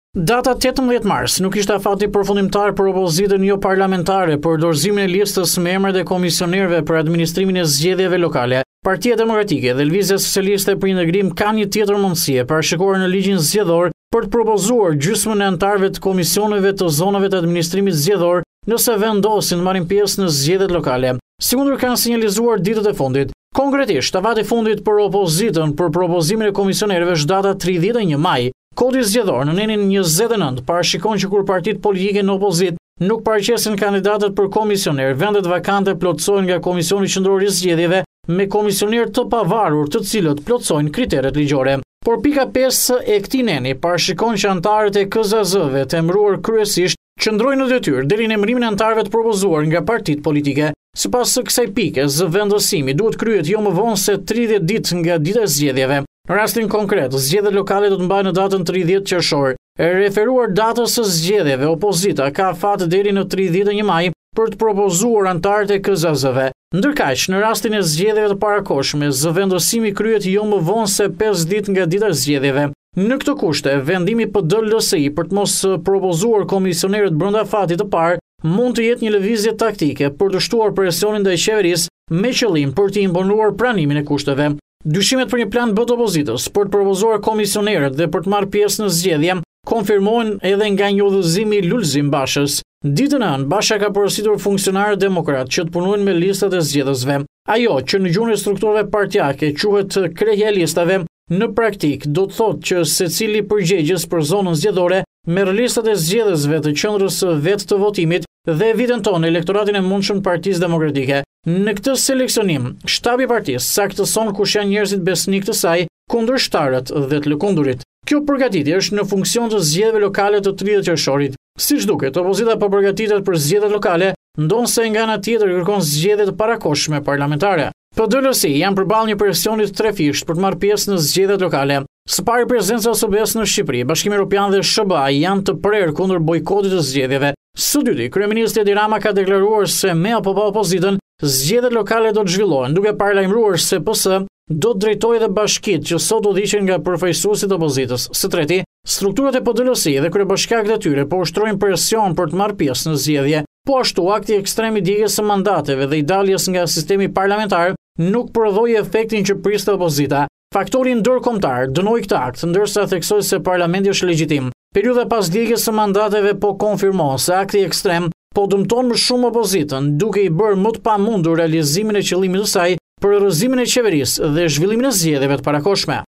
Data 18 mars nuk ishte afati përfundimtar për opozitën jo parlamentare për dorëzimin e listës me emrat e komisionerëve për administrimin e zgjedhjeve lokale. Partia Demokratike dhe Lëvizja Socialiste për Integrim kanë një tjetër mundësi e parashikuar në ligjin zgjedhor për të propozuar gjysmën e anëtarëve të komisioneve të zonave të administrimit zgjedhor nëse vendosin të marrin pjesë në zgjedhjet lokale. Sikur kanë sinjalizuar ditët e fundit. Konkretisht, avati i fundit për opozitën për propozimin e komisionerëve është data 31 maj. Kodi zgjedhor në nenin 29 parashikon që kur partitë politike në opozitë nuk paraqesin kandidatët për komisioner, vendet vakante plotësohen nga Komisioni Qendror i Zgjedhjeve me komisioner të pavarur të cilët plotësojnë kriteret ligjore. Por pika 5 e këtij neni parashikon që anëtarët e KZZ-ve të emëruar kryesisht qëndrojnë në detyrë deri në emërimin e anëtarëve të propozuar nga partitë politike. Sipas kësaj pike, zëvendësimi duhet kryhet jo më vonë se 30 ditë nga dita e zgjedhjeve. Në rastin konkret, zgjedhjet lokale do të mbahen në datën 30 qershor. E referuar datës së zgjedhjeve, opozita ka afat deri në 31 maj për të propozuar anëtarët e KZZ-ve. Ndërkaq, në rastin e zgjedhjeve të parakohshme, zëvendësimi kryhet jo më vonë se 5 ditë nga dita e zgjedhjeve. Në këtë kushte, vendimi PD-LSI për të mos propozuar komisionerët brenda afatit të parë mund të jetë një lëvizje taktike për të shtuar presionin ndaj qeverisë me qëllim për të imponuar pranimin e kushteve. Dyshimet për një plan B të opozitës për të propozuar komisionerët dhe për të marrë pjesë në zgjedhje konfirmohen edhe nga një udhëzim i Lulzim Bashës. Ditën e hënë, Basha ka porositur funksionarët demokrat që të punojnë me listat e zgjedhësve. Ajo që në gjuhën e strukturave partijake quhet krejja e listave, në praktik do të thotë që secili përgjegjës për zonën zgjedhore merr listat e zgjedhësve të qendrës së vet të votimit dhe evidenton elektoratin e mundshëm të Partisë Demokratike. Në këtë seleksionim, shtabi i partisë saktëson kush janë njerëzit besnik të saj, kundërshtarët dhe të lëkundurit. Kjo përgatitje është në funksion të zgjedhjeve lokale të 30 qershorit. Siç duket, opozita po përgatitet për zgjedhjet lokale, ndonse nga ana tjetër kërkon zgjedhje të parakohshme parlamentare. PD-LSI janë përballë një presioni të trefisht për të marrë pjesë në zgjedhjet lokale. Së pari, prezenca e OSBE-s në Shqipëri, Bashkimi Evropian dhe SBA janë të prerë kundër bojkotit të zgjedhjeve. Së dyti, kryeministri Edi Rama ka deklaruar se me apo pa opozitën, zgjedhjet lokale do të zhvillohen, duke paralajmëruar se PS do të drejtojë edhe bashkitë që sot udhëhiqen nga përfaqësuesit e opozitës. Së treti, strukturat e PD-LSI dhe kryebashkiakët e tyre po ushtrojnë presion për të marrë pjesë në zgjedhje. Po ashtu, akti ekstrem i djegjes së mandateve dhe i daljes nga sistemi parlamentar nuk prodhoi efektin që priste opozita. Faktori ndërkombëtar dënoi këtë akt, ndërsa theksoi se parlamenti është legjitim. Periudha pas djegjes së mandateve po konfirmon se akti ekstrem po dëmton më shumë opozitën, duke i bërë më të pamundur realizimin e qëllimit të saj për rrëzimin e qeverisë dhe zhvillimin e zgjedhjeve të parakohshme.